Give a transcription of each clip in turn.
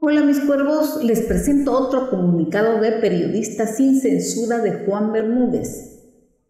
Hola mis cuervos, les presento otro comunicado de Periodistas sin Censura de Juan Bermúdez.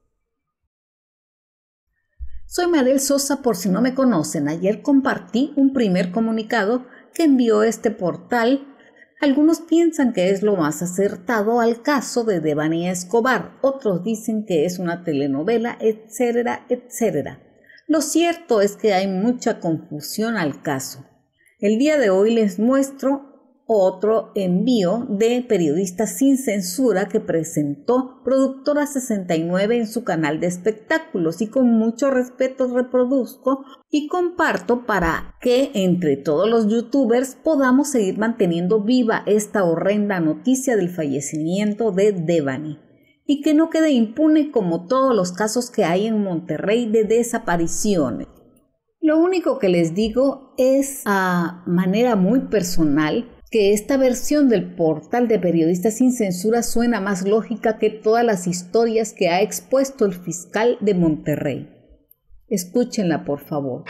Soy Mariel Sosa, por si no me conocen. Ayer compartí un primer comunicado que envió este portal. Algunos piensan que es lo más acertado al caso de Devani Escobar, otros dicen que es una telenovela, etcétera, etcétera. Lo cierto es que hay mucha confusión al caso. El día de hoy les muestro otro envío de Periodistas sin Censura que presentó Productora 69 en su canal de espectáculos, y con mucho respeto reproduzco y comparto para que entre todos los youtubers podamos seguir manteniendo viva esta horrenda noticia del fallecimiento de Devani y que no quede impune como todos los casos que hay en Monterrey de desapariciones. Lo único que les digo es, a manera muy personal, que esta versión del portal de Periodistas sin Censura suena más lógica que todas las historias que ha expuesto el fiscal de Monterrey. Escúchenla, por favor.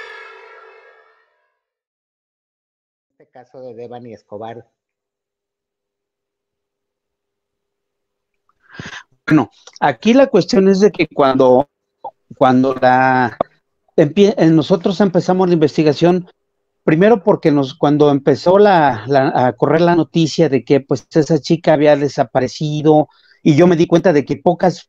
Este caso de Devani Escobar. Bueno, aquí la cuestión es de que cuando nosotros empezamos la investigación, primero porque cuando empezó a correr la noticia de que pues esa chica había desaparecido, y yo me di cuenta de que pocos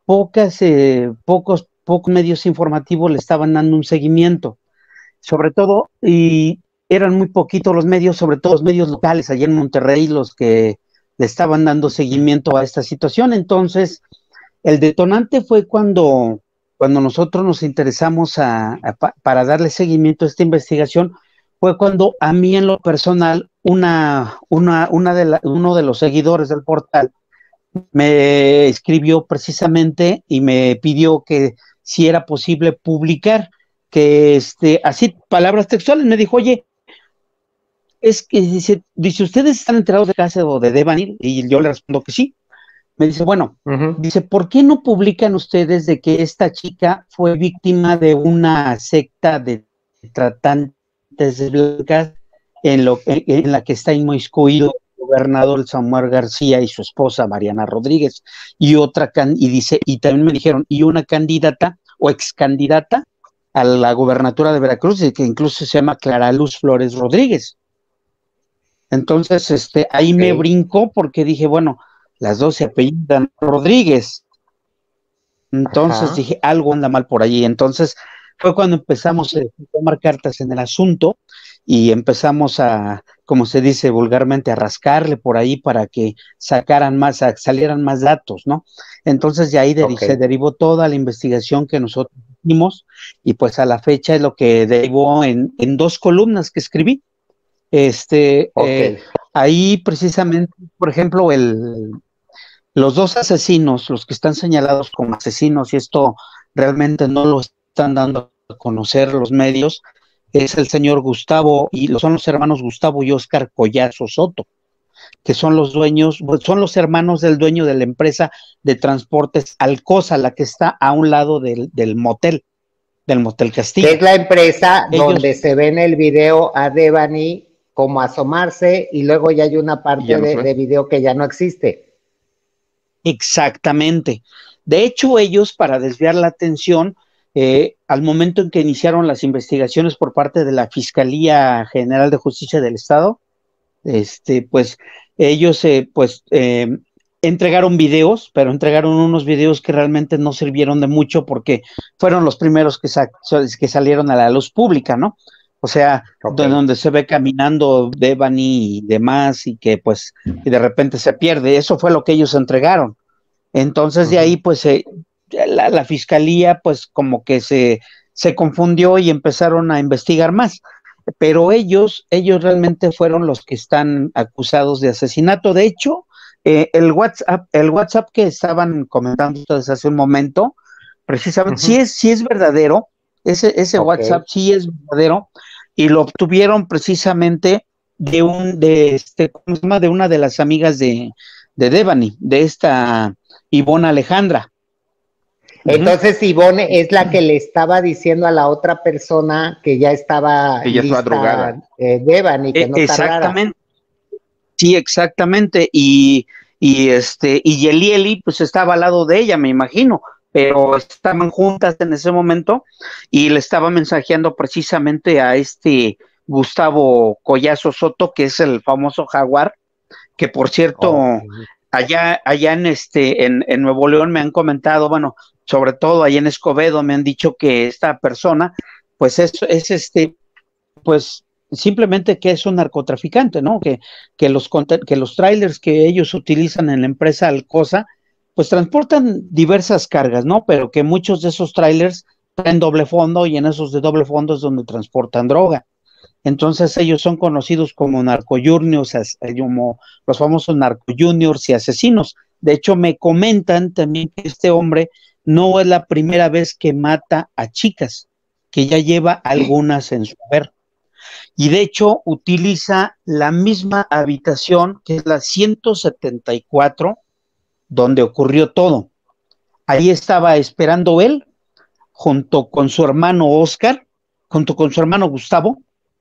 medios informativos le estaban dando un seguimiento, sobre todo, y eran muy poquitos los medios, sobre todo los medios locales allá en Monterrey, los que le estaban dando seguimiento a esta situación. Entonces, el detonante fue cuando nosotros nos interesamos para darle seguimiento a esta investigación. Fue cuando a mí en lo personal, uno de los seguidores del portal me escribió precisamente y me pidió que si era posible publicar, que así, palabras textuales, me dijo: oye, es que dice, ¿ustedes están enterados de caso de Devani? Y yo le respondo que sí. Me dice, bueno, dice, ¿por qué no publican ustedes de que esta chica fue víctima de una secta de tratantes de blancas en la que está inmiscuido el gobernador Samuel García y su esposa Mariana Rodríguez, y dice, y también me dijeron, y una candidata o ex candidata a la gobernatura de Veracruz, que incluso se llama Clara Luz Flores Rodríguez? Entonces, ahí me brincó porque dije, bueno, las dos se apellidan Rodríguez. Entonces dije, algo anda mal por allí. Entonces fue cuando empezamos a tomar cartas en el asunto y empezamos a, como se dice vulgarmente, a rascarle por ahí para que salieran más datos, ¿no? Entonces de ahí se derivó toda la investigación que nosotros hicimos, y pues a la fecha es lo que derivó en 2 columnas que escribí. Ahí precisamente, por ejemplo, los 2 asesinos, los que están señalados como asesinos, y esto realmente no lo están dando a conocer los medios, es el señor Gustavo, son los hermanos Gustavo y Óscar Collazo Soto, que son los hermanos del dueño de la empresa de transportes Alcosa, la que está a un lado del motel Castillo. Que es la empresa donde se ve en el video a Devani como asomarse, y luego ya hay una parte de video que ya no existe. Exactamente. De hecho, ellos, para desviar la atención, al momento en que iniciaron las investigaciones por parte de la Fiscalía General de Justicia del Estado, pues ellos entregaron videos, pero entregaron unos videos que realmente no sirvieron de mucho porque fueron los primeros que salieron a la luz pública, ¿no? O sea, donde se ve caminando Devani y demás, y que pues y de repente se pierde. Eso fue lo que ellos entregaron. Entonces de ahí pues la fiscalía pues como que se confundió y empezaron a investigar más. Pero ellos realmente fueron los que están acusados de asesinato. De hecho, el WhatsApp que estaban comentando ustedes hace un momento, precisamente, sí es verdadero. Ese WhatsApp sí es verdadero, y lo obtuvieron precisamente de una de las amigas de Devani, de esta Ivonne Alejandra. Entonces Ivonne es la que le estaba diciendo a la otra persona que ya estaba drogada. Devani, que no tardara. Sí, exactamente, y Yelieli pues estaba al lado de ella, me imagino, pero estaban juntas en ese momento y le estaba mensajeando precisamente a Gustavo Collazo Soto, que es el famoso Jaguar, que por cierto, allá en Nuevo León me han comentado, bueno, sobre todo allá en Escobedo me han dicho que esta persona, pues es pues simplemente que es un narcotraficante, ¿no? Que los trailers que ellos utilizan en la empresa Alcosa, pues transportan diversas cargas, ¿no? Pero que muchos de esos trailers traen doble fondo y en esos de doble fondo es donde transportan droga. Entonces ellos son conocidos como narcojuniors, como los famosos narcojuniors y asesinos. De hecho, me comentan también que este hombre no es la primera vez que mata a chicas, que ya lleva algunas en su haber. Y de hecho utiliza la misma habitación que es la 174 donde ocurrió todo. Ahí estaba esperando él junto con su hermano Oscar, junto con su hermano Gustavo,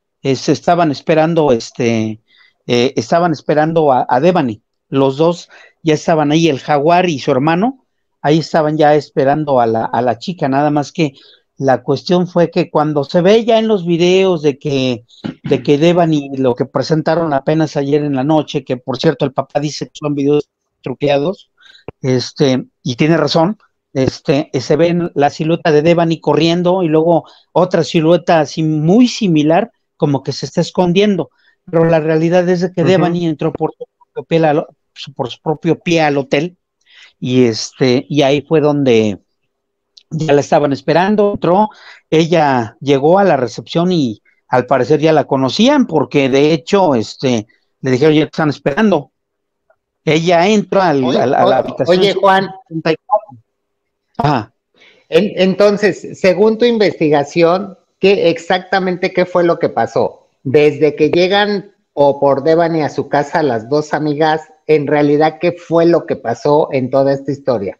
estaban esperando a Devani. Los dos ya estaban ahí, el Jaguar y su hermano, ahí estaban ya esperando a la chica, nada más que la cuestión fue que cuando se ve ya en los videos de que Devani, lo que presentaron apenas ayer en la noche, que por cierto el papá dice que son videos truqueados, y tiene razón, se ve la silueta de Devani corriendo y luego otra silueta así muy similar, como que se está escondiendo, pero la realidad es de que Devani entró por su propio pie al hotel y ahí fue donde ya la estaban esperando, entró, ella llegó a la recepción y al parecer ya la conocían porque de hecho le dijeron ya te están esperando. Ella entra a la habitación. Oye, Juan. Ajá. Entonces, según tu investigación, exactamente qué fue lo que pasó? Desde que llegan o por Devani a su casa las dos amigas, en realidad, ¿qué fue lo que pasó en toda esta historia?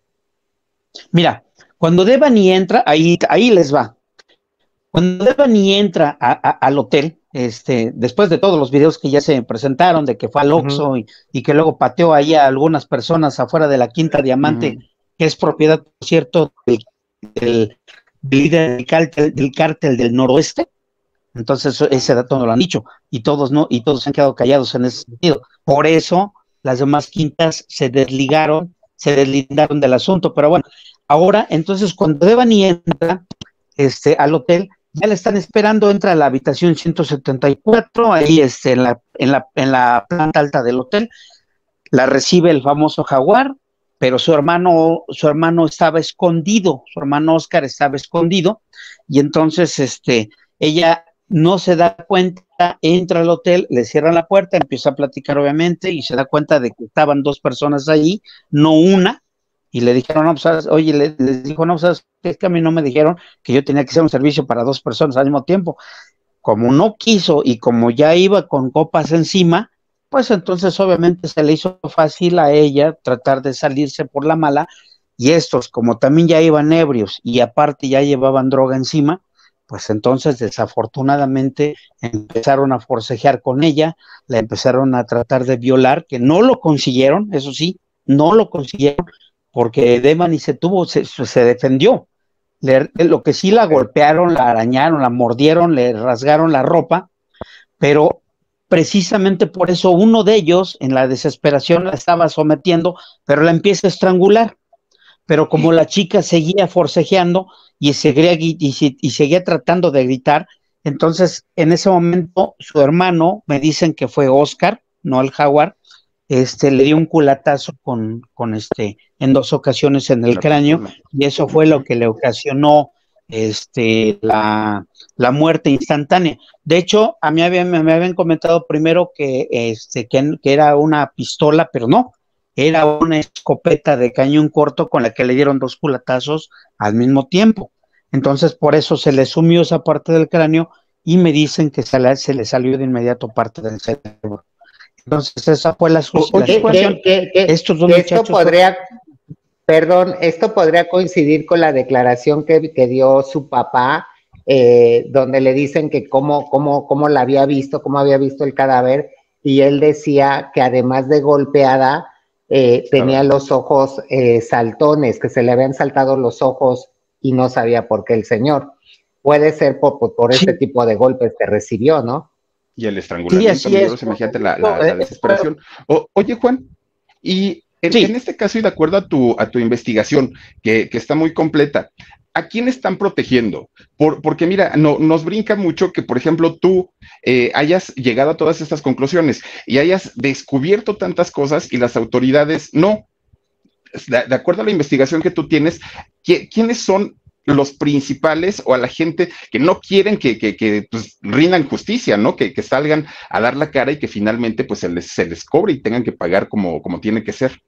Mira, cuando Devani entra, ahí les va. Cuando Devani entra al hotel, después de todos los videos que ya se presentaron, de que fue al Oxxo y que luego pateó ahí a algunas personas afuera de la Quinta Diamante, que es propiedad, por cierto, del líder del cártel del Noroeste. Entonces ese dato no lo han dicho y todos se han quedado callados en ese sentido. Por eso las demás quintas se deslindaron del asunto. Pero bueno, ahora entonces cuando Devani entra al hotel, ya la están esperando, entra a la habitación 174, ahí en la planta alta del hotel, la recibe el famoso Jaguar, pero su hermano estaba escondido, su hermano Oscar estaba escondido, y entonces ella no se da cuenta, entra al hotel, le cierran la puerta, empieza a platicar obviamente, y se da cuenta de que estaban dos personas ahí, no una, y le dijeron, no, pues, oye, les dijo, no, sabes, es que a mí no me dijeron que yo tenía que hacer un servicio para dos personas al mismo tiempo. Como no quiso y como ya iba con copas encima, pues entonces obviamente se le hizo fácil a ella tratar de salirse por la mala, y estos, como también ya iban ebrios y aparte ya llevaban droga encima, pues entonces desafortunadamente empezaron a forcejear con ella, la empezaron a tratar de violar, que no lo consiguieron, eso sí, no lo consiguieron, porque Devani se defendió. Lo que sí la golpearon, la arañaron, la mordieron, le rasgaron la ropa, pero precisamente por eso uno de ellos en la desesperación la estaba sometiendo, pero la empieza a estrangular. Pero como la chica seguía forcejeando y seguía tratando de gritar, entonces en ese momento su hermano, me dicen que fue Oscar, no el Jaguar, le dio un culatazo en dos ocasiones en el cráneo, y eso fue lo que le ocasionó la muerte instantánea. De hecho, a mí me habían comentado primero que era una pistola, pero no, era una escopeta de cañón corto con la que le dieron dos culatazos al mismo tiempo. Entonces, por eso se le sumió esa parte del cráneo y me dicen que se le salió de inmediato parte del cerebro. Entonces esa fue la situación. Estos dos muchachos esto podría coincidir con la declaración que dio su papá, donde le dicen que cómo la había visto, cómo había visto el cadáver, y él decía que además de golpeada, tenía los ojos saltones, que se le habían saltado los ojos y no sabía por qué el señor. Puede ser por este tipo de golpes que recibió, ¿no? Y el estrangulamiento, sí, es. Imagínate la desesperación. Oye, Juan, y en este caso, y de acuerdo a tu investigación, que está muy completa, ¿a quién están protegiendo? Porque mira, nos brinca mucho que, por ejemplo, tú hayas llegado a todas estas conclusiones y hayas descubierto tantas cosas y las autoridades no. De acuerdo a la investigación que tú tienes, ¿quiénes son los principales o a la gente que no quieren que pues, rindan justicia, ¿no? Que salgan a dar la cara y que finalmente pues se les cobre y tengan que pagar como tiene que ser?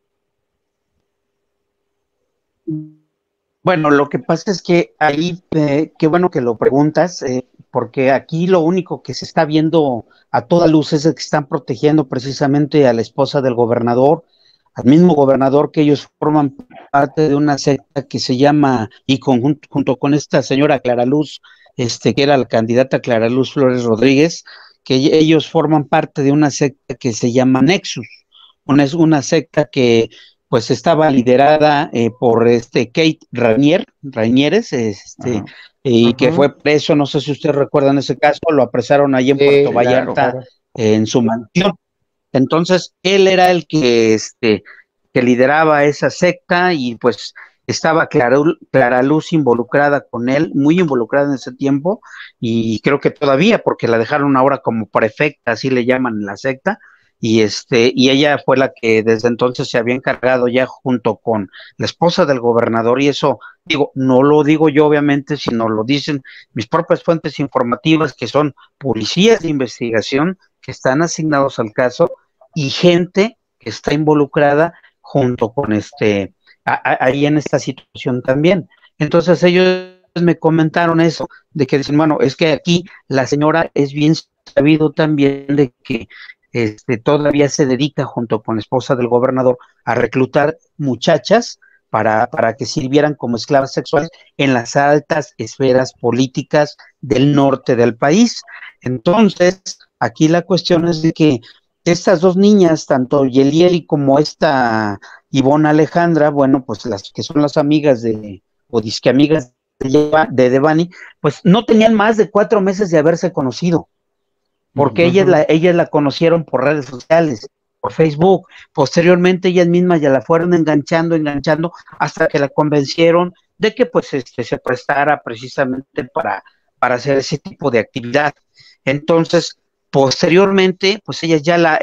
Bueno, lo que pasa es que ahí, qué bueno que lo preguntas, porque aquí lo único que se está viendo a toda luz es que están protegiendo precisamente a la esposa del gobernador, al mismo gobernador, que ellos forman parte de una secta que se llama, y junto con esta señora Clara Luz, que era la candidata Clara Luz Flores Rodríguez, que ellos forman parte de una secta que se llama Nexus, una secta que pues estaba liderada por Kate Ranieres, y que fue preso, no sé si ustedes recuerdan ese caso, lo apresaron ahí en Puerto Vallarta, claro, en su mansión. Entonces, él era el que lideraba esa secta y pues estaba Clara Luz involucrada con él, muy involucrada en ese tiempo, y creo que todavía, porque la dejaron ahora como prefecta, así le llaman en la secta, y ella fue la que desde entonces se había encargado ya junto con la esposa del gobernador, y eso, digo, no lo digo yo obviamente, sino lo dicen mis propias fuentes informativas, que son policías de investigación que están asignados al caso y gente que está involucrada junto con ahí en esta situación también. Entonces ellos me comentaron eso, de que dicen, bueno, es que aquí la señora es bien sabido también de que todavía se dedica junto con la esposa del gobernador a reclutar muchachas para que sirvieran como esclavas sexuales en las altas esferas políticas del norte del país. Entonces, aquí la cuestión es de que estas dos niñas, tanto Yelieli como esta Ivonne Alejandra, bueno, pues las que son las amigas o disque amigas de Devani, pues no tenían más de 4 meses de haberse conocido, porque ellas la conocieron por redes sociales, por Facebook. Posteriormente ellas mismas ya la fueron enganchando hasta que la convencieron de que pues se prestara precisamente para hacer ese tipo de actividad. Entonces, posteriormente, pues ellas ya la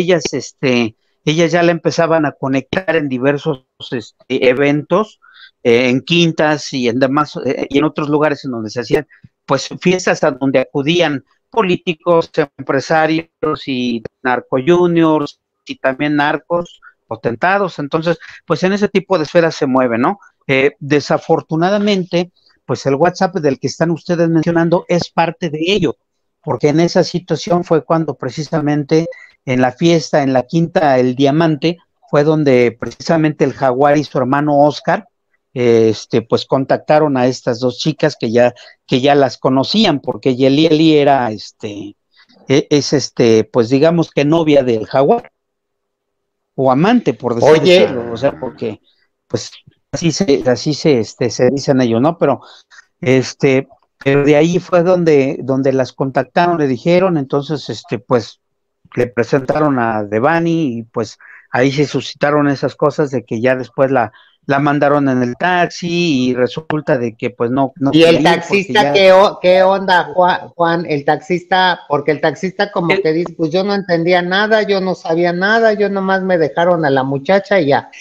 empezaban a conectar en diversos eventos, en quintas y en demás, y en otros lugares en donde se hacían pues fiestas a donde acudían políticos, empresarios y narco juniors y también narcos potentados. Entonces, pues en ese tipo de esferas se mueve, ¿no? Desafortunadamente, pues el WhatsApp del que están ustedes mencionando es parte de ello, porque en esa situación fue cuando precisamente en la fiesta, en la quinta El Diamante, fue donde precisamente el Jaguar y su hermano Oscar, pues contactaron a estas dos chicas que ya las conocían, porque Yelieli era, pues digamos que novia del Jaguar, o amante, por decirlo, o sea, porque, pues, así se dicen ellos, ¿no? Pero de ahí fue donde las contactaron, le dijeron, entonces, pues, le presentaron a Devani y pues ahí se suscitaron esas cosas de que ya después la mandaron en el taxi y resulta de que pues no ¿Y el taxista qué onda, Juan? El taxista, porque el taxista como que dice, pues yo no entendía nada, yo no sabía nada, yo nomás me dejaron a la muchacha y ya.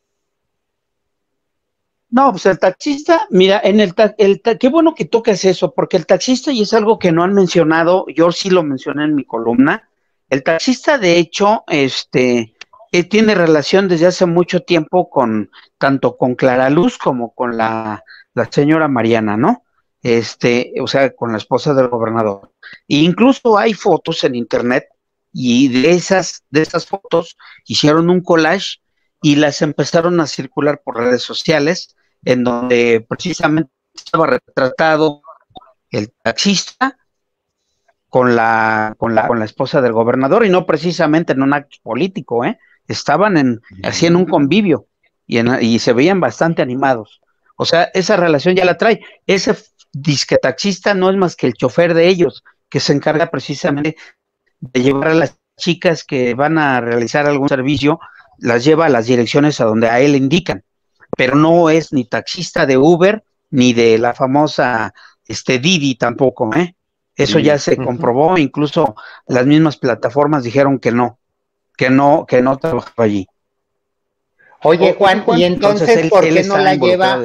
No, pues el taxista, mira, qué bueno que tocas eso, porque el taxista, y es algo que no han mencionado, yo sí lo mencioné en mi columna, el taxista de hecho, tiene relación desde hace mucho tiempo tanto con Clara Luz como con la señora Mariana, ¿no? O sea, con la esposa del gobernador. E incluso hay fotos en internet y de esas fotos hicieron un collage y las empezaron a circular por redes sociales, en donde precisamente estaba retratado el taxista con la esposa del gobernador, y no precisamente en un acto político, estaban así en un convivio y se veían bastante animados. O sea, esa relación ya la trae. Ese disque taxista no es más que el chofer de ellos, que se encarga precisamente de llevar a las chicas que van a realizar algún servicio, las lleva a las direcciones a donde a él le indican, pero no es ni taxista de Uber, ni de la famosa Didi tampoco, ¿eh? Eso ya se comprobó, incluso las mismas plataformas dijeron que no trabajaba allí. Oye, Juan, y entonces, ¿por qué no la lleva?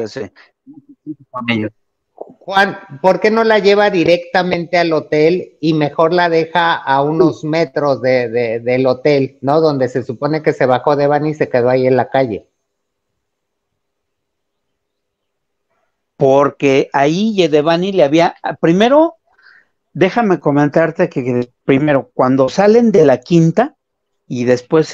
Juan, ¿por qué no la lleva directamente al hotel y mejor la deja a unos metros del hotel, ¿no? Donde se supone que se bajó Devani y se quedó ahí en la calle. Porque ahí Devani le había, primero, déjame comentarte que primero, cuando salen de la quinta y después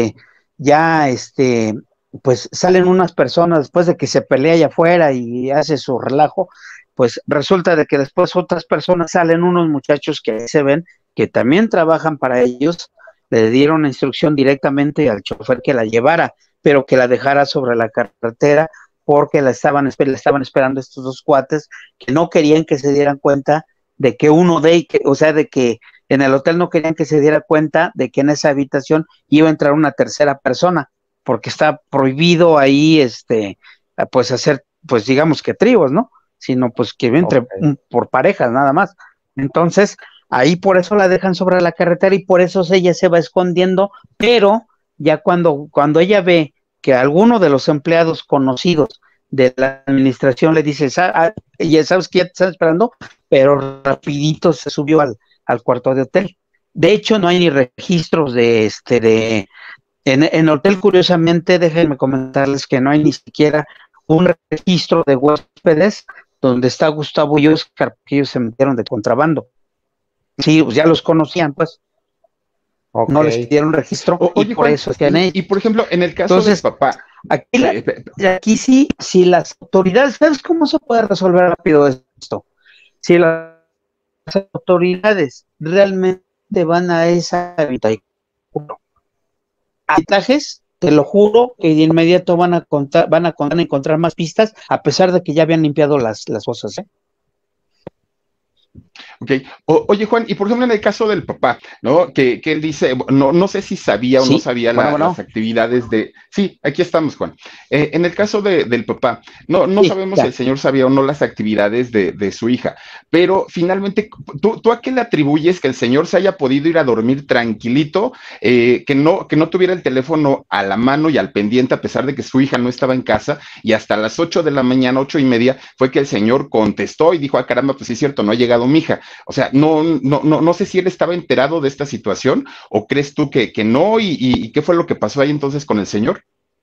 pues salen unas personas después de que se pelea allá afuera y hace su relajo, pues resulta de que después otras personas salen, unos muchachos que ahí se ven, que también trabajan para ellos, le dieron la instrucción directamente al chofer que la llevara, pero que la dejara sobre la carretera, porque la estaban esperando estos dos cuates que no querían que se dieran cuenta de que de que en el hotel no querían que se diera cuenta de que en esa habitación iba a entrar una tercera persona, porque está prohibido ahí, pues hacer, pues digamos que tríos, ¿no? Sino pues que entre por parejas nada más. Entonces, ahí por eso la dejan sobre la carretera y por eso ella se va escondiendo, pero ya cuando ella ve que alguno de los empleados conocidos de la administración le dice, ya sabes que ya te están esperando, pero rapidito se subió al cuarto de hotel. De hecho, no hay ni registros en el hotel, curiosamente, déjenme comentarles que no hay ni siquiera un registro de huéspedes donde está Gustavo y Oscar, porque ellos se metieron de contrabando. Sí, pues ya los conocían, pues. No les pidieron registro Oye, por Juan, eso tienen. Y por ejemplo, en el caso del papá. Aquí sí, si las autoridades, ¿sabes cómo se puede resolver rápido esto? Si las autoridades realmente van a esa habitación, te lo juro que de inmediato van a encontrar más pistas, a pesar de que ya habían limpiado las cosas, ¿eh? Ok. Oye, Juan, y por ejemplo, en el caso del papá, ¿no? Que él dice, no sé si sabía o no sabía las actividades de. Sí, aquí estamos, Juan. En el caso del papá, no sabemos si el señor sabía o no las actividades de su hija, pero finalmente, ¿tú a qué le atribuyes que el señor se haya podido ir a dormir tranquilito, que no tuviera el teléfono a la mano y al pendiente, a pesar de que su hija no estaba en casa, y hasta las 8 de la mañana, 8:30, fue que el señor contestó y dijo, caramba, pues sí es cierto, no ha llegado mi hija? O sea, no sé si él estaba enterado de esta situación o crees tú que no, y qué fue lo que pasó ahí entonces con el señor.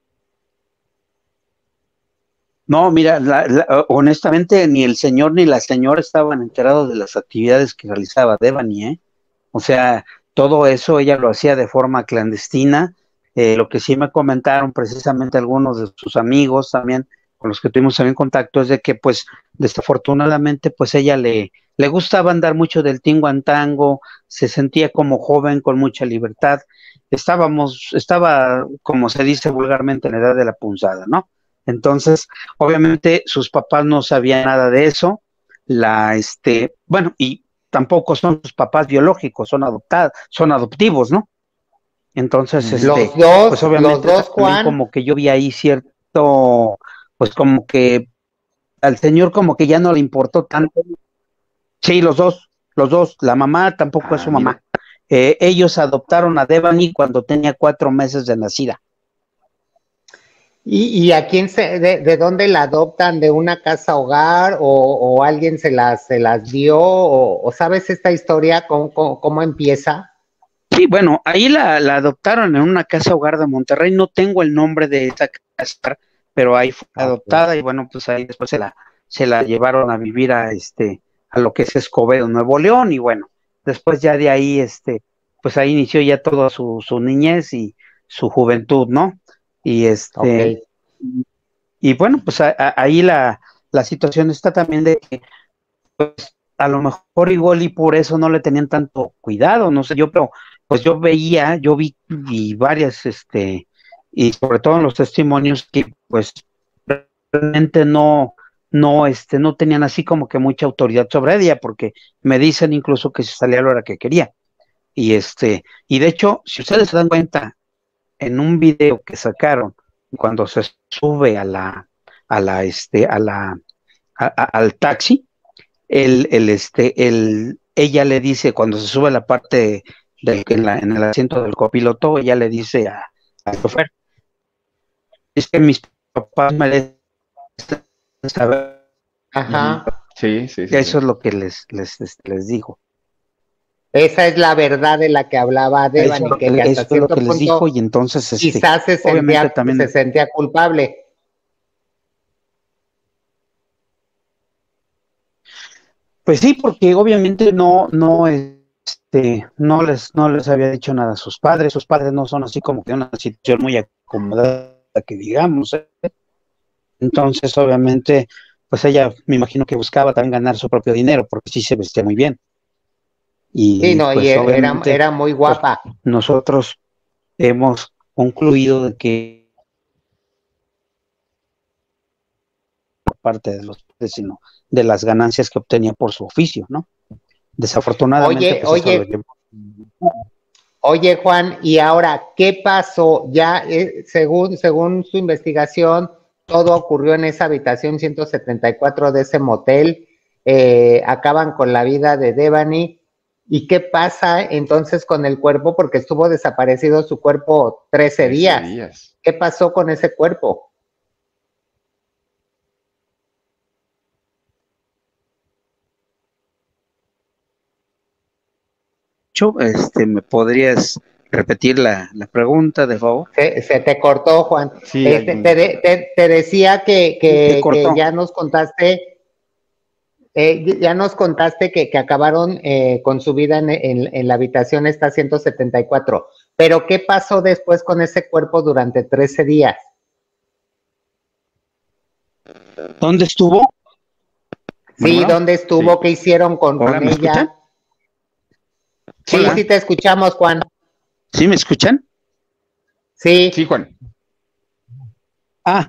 No, mira, honestamente ni el señor ni la señora estaban enterados de las actividades que realizaba Devani, ¿eh? O sea, todo eso ella lo hacía de forma clandestina. Lo que sí me comentaron precisamente algunos de sus amigos también, con los que tuvimos también contacto, es de que pues desafortunadamente pues ella le gustaba andar mucho del tingo en tango, se sentía como joven con mucha libertad, estaba, como se dice vulgarmente, en la edad de la punzada, ¿no? Entonces, obviamente sus papás no sabían nada de eso, bueno, y tampoco son sus papás biológicos, son adoptivos, ¿no? Entonces, pues obviamente los dos, también Juan. como que yo vi ahí cierto, pues como que al señor como que ya no le importó tanto. Sí, los dos, la mamá tampoco es su mamá. Ellos adoptaron a Devani cuando tenía 4 meses de nacida. ¿Y a quién de dónde la adoptan? ¿De una casa hogar o alguien se las dio? ¿O sabes esta historia, cómo empieza? Sí, bueno, ahí la adoptaron en una casa hogar de Monterrey, no tengo el nombre de esa casa, pero ahí fue adoptada y bueno, pues ahí después se la llevaron a vivir a lo que es Escobedo, Nuevo León, y bueno, después ya de ahí, pues ahí inició ya toda su niñez y su juventud, ¿no? Y y bueno, pues ahí la situación está también de que pues, a lo mejor igual y por eso no le tenían tanto cuidado, no sé, pero pues yo vi y varias, y sobre todo en los testimonios que pues realmente no tenían así como que mucha autoridad sobre ella, porque me dicen incluso que se salía a la hora que quería. Y de hecho, si ustedes se dan cuenta, en un video que sacaron, cuando se sube a la, a la, al taxi, ella le dice, cuando se sube a la parte en el asiento del copiloto, ella le dice al chofer, es que mis papás merecen saber. Ajá. Sí, sí, sí, Eso sí. es lo que les digo. Esa es la verdad de la que hablaba Devani, que hasta Eso es lo cierto que les dijo, punto y entonces, quizás obviamente se también, sentía culpable. pues sí, porque obviamente no les había dicho nada a sus padres no son así como que una situación muy acomodada, que digamos, ¿eh? Entonces, obviamente, pues ella me imagino que buscaba también ganar su propio dinero, porque sí se vestía muy bien. Sí, Y no, y pues obviamente, era muy pues guapa. nosotros hemos concluido de que parte de los sino de las ganancias que obtenía por su oficio, ¿no? Desafortunadamente, Oye, pues eso lo oye, llevó. oye, Juan, y ahora, ¿qué pasó? Ya, según su investigación, todo ocurrió en esa habitación 174 de ese motel. Acaban con la vida de Devani. ¿Y qué pasa entonces con el cuerpo? Porque estuvo desaparecido su cuerpo 13 13 días. días. ¿Qué pasó con ese cuerpo? ¿Me podrías repetir la pregunta, de favor? Se te cortó, Juan. Sí, hay Te decía Se que cortó. ya nos contaste que acabaron con su vida en la habitación esta 174. Pero ¿qué pasó después con ese cuerpo durante 13 días? ¿Dónde estuvo? Sí, Bueno, ¿dónde sí. estuvo? ¿Qué hicieron hola, con ¿me escuchan? ella? Sí, Hola, sí te escuchamos, Juan. ¿sí me escuchan? Sí, Sí, Juan. Ah,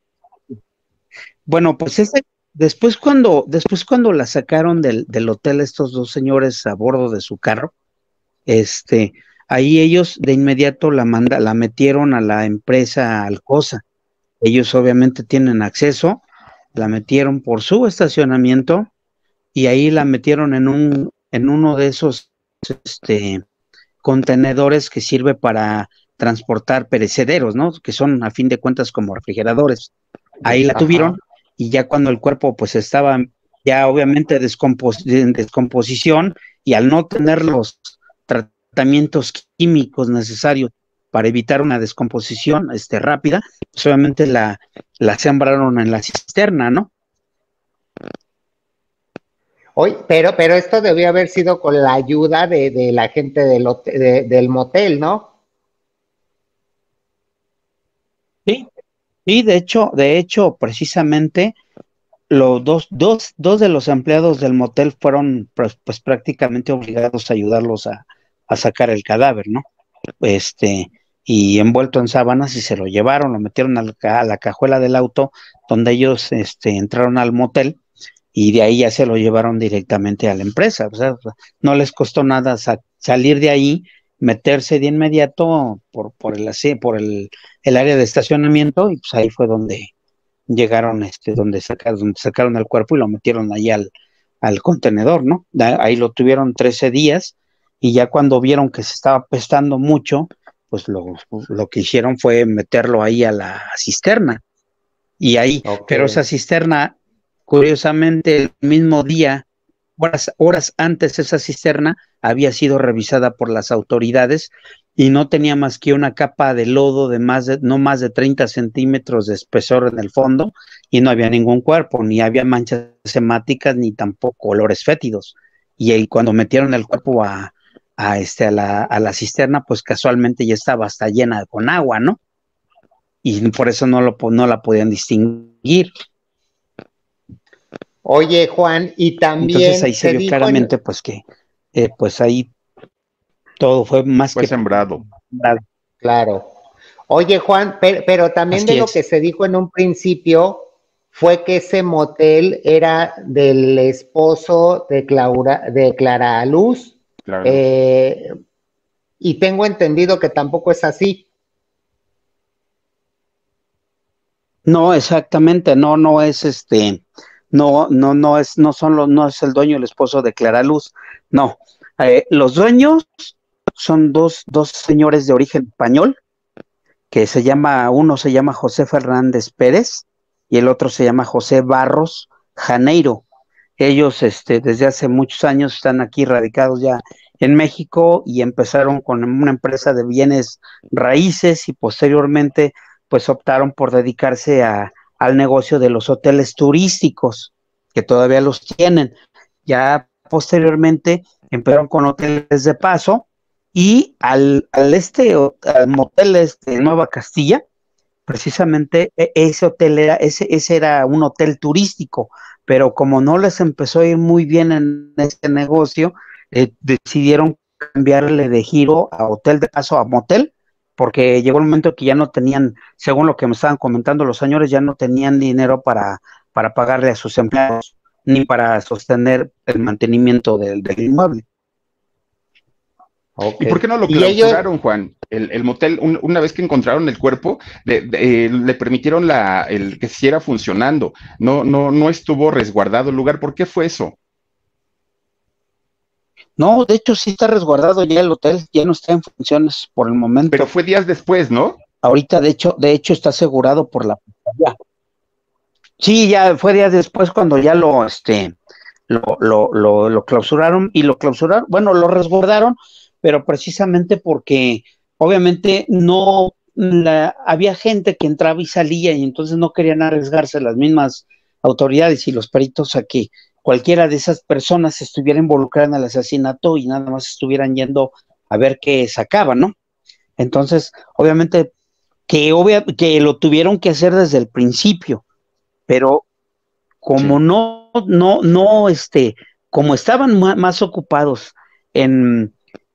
bueno, pues después cuando la sacaron del hotel estos dos señores a bordo de su carro, este, ahí ellos de inmediato la metieron a la empresa Alcosa. Ellos obviamente tienen acceso, la metieron por su estacionamiento y ahí la metieron en uno de esos, este, contenedores que sirve para transportar perecederos, ¿no? Que son a fin de cuentas como refrigeradores. Ahí la ajá. tuvieron y ya cuando el cuerpo pues estaba ya obviamente en descomposición, y al no tener los tratamientos químicos necesarios para evitar una descomposición rápida, pues obviamente la sembraron en la cisterna, ¿no? Hoy, pero esto debió haber sido con la ayuda de la gente del motel, ¿no? Sí, sí, de hecho, precisamente dos de los empleados del motel fueron pues prácticamente obligados a ayudarlos a sacar el cadáver, ¿no? Este, y envuelto en sábanas, y se lo llevaron, lo metieron a la cajuela del auto donde ellos entraron al motel, y de ahí ya se lo llevaron directamente a la empresa. O sea, no les costó nada salir de ahí, meterse de inmediato por el área de estacionamiento, y pues ahí fue donde llegaron, donde sacaron el cuerpo y lo metieron ahí al contenedor, ¿no? Ahí lo tuvieron 13 días, y ya cuando vieron que se estaba pestando mucho, pues lo que hicieron fue meterlo ahí a la cisterna. Y ahí, Ok. pero esa cisterna, curiosamente, el mismo día, horas antes, esa cisterna había sido revisada por las autoridades y no tenía más que una capa de lodo no más de 30 centímetros de espesor en el fondo, y no había ningún cuerpo, ni había manchas hemáticas, ni tampoco olores fétidos. Y ahí, cuando metieron el cuerpo a la cisterna, pues casualmente ya estaba hasta llena con agua, ¿no? Y por eso no la podían distinguir. Oye, Juan, y Entonces también ahí se se vio dijo claramente pues que pues ahí todo fue más Fue que sembrado. sembrado. claro. Oye, Juan, pero también de Así lo que es. se dijo en un principio fue que ese motel era del esposo de Clara Luz, Claro, Luz. eh, y tengo entendido que tampoco es así. No, exactamente, no es no es, no es el dueño, el esposo de Clara Luz, no. Los dueños son dos señores de origen español, que uno se llama José Fernández Pérez y el otro se llama José Barros Janeiro. Ellos, desde hace muchos años están aquí radicados ya en México y empezaron con una empresa de bienes raíces y posteriormente pues optaron por dedicarse al negocio de los hoteles turísticos, que todavía los tienen. Ya posteriormente empezaron con hoteles de paso y al motel de Nueva Castilla, precisamente ese era un hotel turístico, pero como no les empezó a ir muy bien en ese negocio, decidieron cambiarle de giro a hotel de paso a motel, porque llegó el momento que ya no tenían, según lo que me estaban comentando los señores, ya no tenían dinero para pagarle a sus empleados, ni para sostener el mantenimiento del inmueble. Ok. ¿Y por qué no lo Y ellos, clausuraron, Juan? El motel, una vez que encontraron el cuerpo, le permitieron el que siguiera funcionando. No estuvo resguardado el lugar. ¿Por qué fue eso? No, de hecho sí está resguardado ya el hotel, ya no está en funciones por el Pero momento. fue días después, ¿no? Ahorita, de hecho, está asegurado por la fiscalía. Sí, ya fue días después cuando ya lo clausuraron y lo clausuraron, bueno, lo resguardaron, pero precisamente porque obviamente había gente que entraba y salía y entonces no querían arriesgarse las mismas autoridades y los peritos a que cualquiera de esas personas estuviera involucrada en el asesinato y nada más estuvieran yendo a ver qué sacaban, ¿no? Entonces, obviamente que lo tuvieron que hacer desde el principio, pero como Sí. como estaban más ocupados en,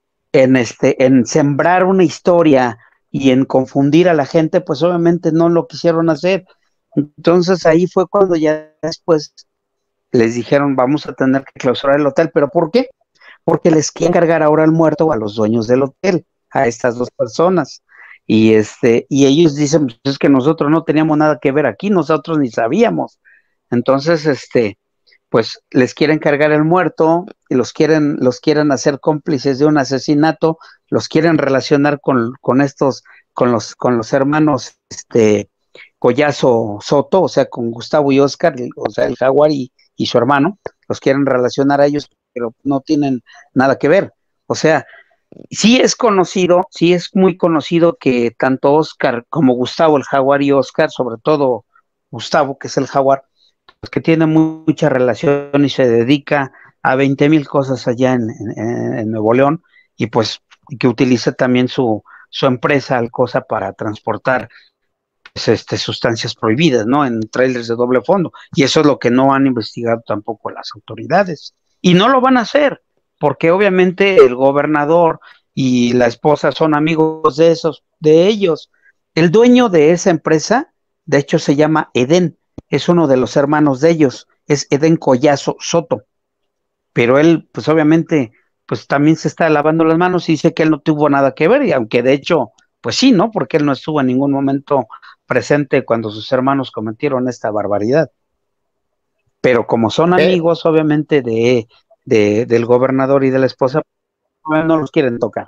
en sembrar una historia y en confundir a la gente, pues obviamente no lo quisieron hacer. Entonces ahí fue cuando ya después les dijeron, vamos a tener que clausurar el hotel. ¿Pero por qué? Porque les quieren cargar ahora el muerto a los dueños del hotel, a estas dos personas. Y ellos dicen, pues es que nosotros no teníamos nada que ver aquí, nosotros ni sabíamos. Entonces, pues les quieren cargar el muerto y los quieren hacer cómplices de un asesinato, los quieren relacionar con los hermanos, Collazo Soto, o sea, con Gustavo y Oscar, o sea, el Jaguar y su hermano, los quieren relacionar a ellos, pero no tienen nada que ver. O sea, sí es muy conocido que tanto Oscar como Gustavo, el Jaguar y Oscar, sobre todo Gustavo, que es el Jaguar, pues que tiene mucha relación y se dedica a 20,000 cosas allá en Nuevo León y pues que utiliza también su empresa Alcosa para transportar pues, sustancias prohibidas, ¿no? En trailers de doble fondo. Y eso es lo que no han investigado tampoco las autoridades. Y no lo van a hacer, porque obviamente el gobernador y la esposa son amigos de ellos. El dueño de esa empresa, de hecho, se llama Edén, es uno de los hermanos de ellos, es Edén Collazo Soto. Pero él, pues obviamente, pues también se está lavando las manos y dice que él no tuvo nada que ver, y aunque de hecho, pues sí, ¿no? Porque él no estuvo en ningún momento presente cuando sus hermanos cometieron esta barbaridad. Pero como son eh, amigos, obviamente, del gobernador y de la esposa, no los quieren tocar.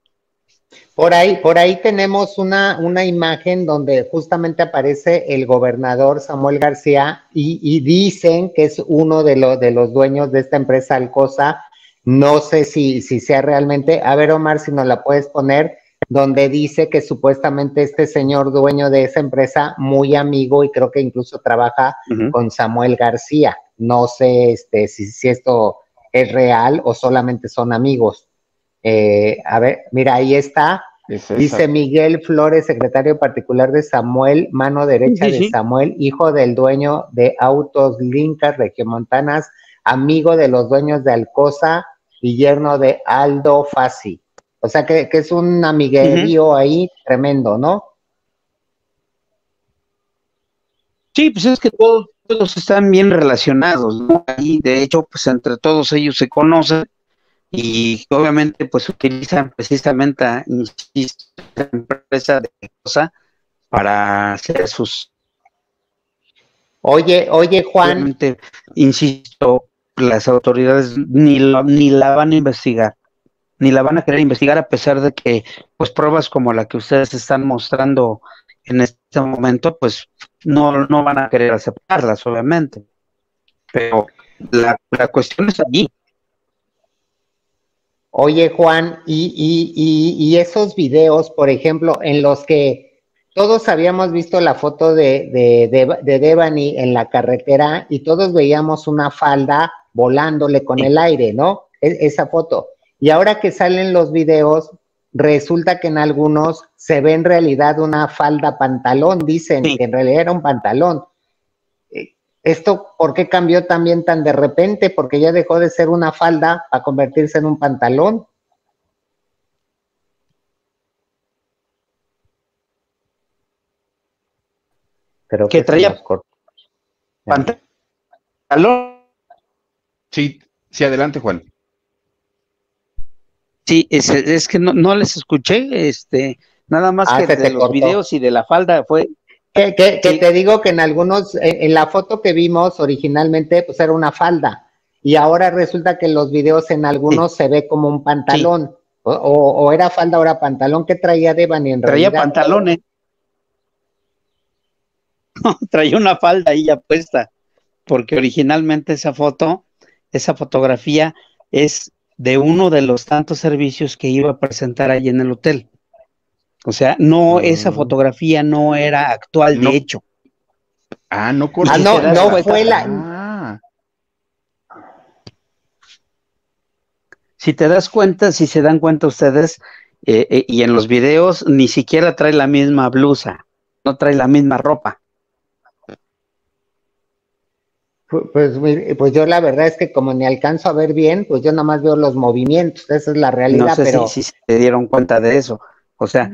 por ahí tenemos una imagen donde justamente aparece el gobernador Samuel García y dicen que es uno de los dueños de esta empresa Alcosa. No sé si sea realmente. A ver, Omar, si nos la puedes poner, donde dice que supuestamente este señor dueño de esa empresa, muy amigo y creo que incluso trabaja Uh-huh. con Samuel García. No sé si esto es real o solamente son amigos. A ver, mira, ahí está. Dice Miguel Flores, secretario particular de Samuel, mano derecha de Samuel, hijo del dueño de Autos Lincas Regiomontanas, amigo de los dueños de Alcosa y yerno de Aldo Fassi. O sea que es un amiguerío ahí tremendo, ¿no? Sí, pues es que todos están bien relacionados, ¿no? Y de hecho, pues entre todos ellos se conocen y obviamente pues utilizan precisamente, insisto, la empresa de cosa para hacer sus... Oye, Juan. Obviamente, insisto, las autoridades ni la van a investigar, ni la van a querer investigar, a pesar de que pues pruebas como la que ustedes están mostrando en este momento, pues no van a querer aceptarlas, obviamente. Pero la cuestión es allí. Oye, Juan, y esos videos, por ejemplo, en los que todos habíamos visto la foto de Devani en la carretera y todos veíamos una falda volándole con el aire, ¿no? Esa foto. Y ahora que salen los videos, resulta que en algunos se ve en realidad una falda pantalón, dicen que en realidad era un pantalón. ¿Esto por qué cambió también tan de repente? Porque ya dejó de ser una falda para convertirse en un pantalón. Creo que traía pantalón. Sí, adelante, Juan. Sí, es que no les escuché, nada más que de los videos y de la falda fue... Que te digo que en algunos, en la foto que vimos originalmente, pues era una falda, y ahora resulta que en los videos en algunos se ve como un pantalón, o era falda o era pantalón. ¿Qué traía Devani en realidad? Traía pantalones. No, traía una falda ahí ya puesta, porque originalmente esa fotografía es de uno de los tantos servicios que iba a presentar ahí en el hotel. O sea, esa fotografía no era actual, de hecho. No fue la... Si te das cuenta, si se dan cuenta ustedes, y en los videos ni siquiera trae la misma blusa, no trae la misma ropa. Pues yo la verdad es que como ni alcanzo a ver bien, pues yo nada más veo los movimientos, esa es la realidad. No sé si se dieron cuenta de eso. O sea,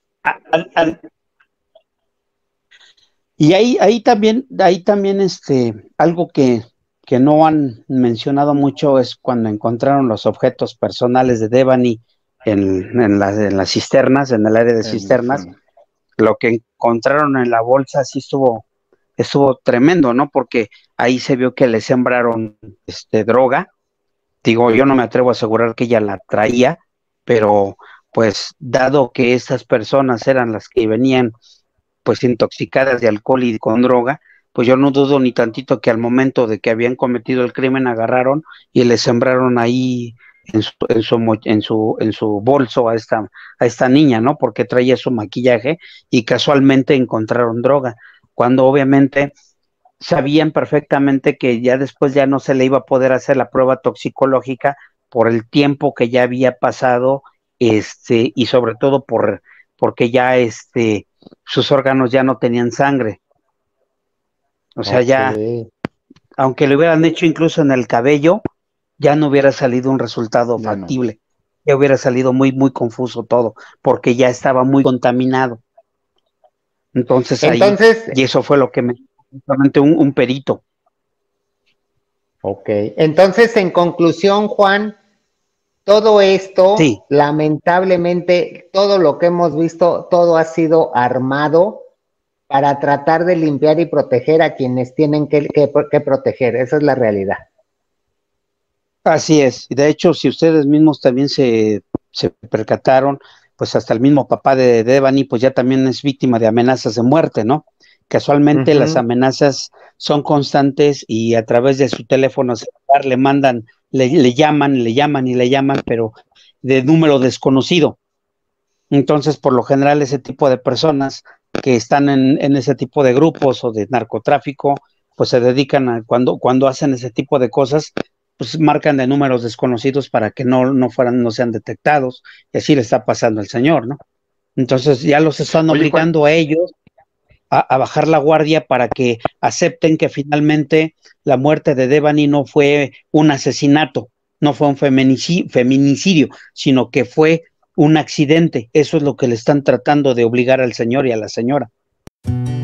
y ahí también algo que no han mencionado mucho es cuando encontraron los objetos personales de Devani en las cisternas, en el área de cisternas. Lo que encontraron en la bolsa sí estuvo tremendo, ¿no? Porque ahí se vio que le sembraron droga. Digo, yo no me atrevo a asegurar que ella la traía, pero pues dado que estas personas eran las que venían pues intoxicadas de alcohol y con droga, pues yo no dudo ni tantito que al momento de que habían cometido el crimen agarraron y le sembraron ahí en su bolso a esta niña, ¿no? Porque traía su maquillaje y casualmente encontraron droga, cuando obviamente sabían perfectamente que ya después ya no se le iba a poder hacer la prueba toxicológica por el tiempo que ya había pasado, y sobre todo porque ya sus órganos ya no tenían sangre. O sea, ya, aunque lo hubieran hecho incluso en el cabello, ya no hubiera salido un resultado factible. Ya hubiera salido muy, muy confuso todo, porque ya estaba muy contaminado. Entonces y eso fue lo que me justamente un perito. Ok, entonces en conclusión, Juan, todo esto, lamentablemente, todo lo que hemos visto, todo ha sido armado para tratar de limpiar y proteger a quienes tienen que proteger. Esa es la realidad. Así es. De hecho, si ustedes mismos también se percataron, pues hasta el mismo papá de Devani, pues ya también es víctima de amenazas de muerte, ¿no? Casualmente las amenazas son constantes y a través de su teléfono celular le mandan, le llaman, pero de número desconocido. Entonces, por lo general, ese tipo de personas que están en ese tipo de grupos o de narcotráfico, pues se dedican a, cuando hacen ese tipo de cosas, pues marcan de números desconocidos para que no sean detectados, y así le está pasando al señor, ¿no? Entonces ya los están obligando a ellos a bajar la guardia para que acepten que finalmente la muerte de Devani no fue un asesinato, no fue un feminicidio, sino que fue un accidente. Eso es lo que le están tratando de obligar al señor y a la señora.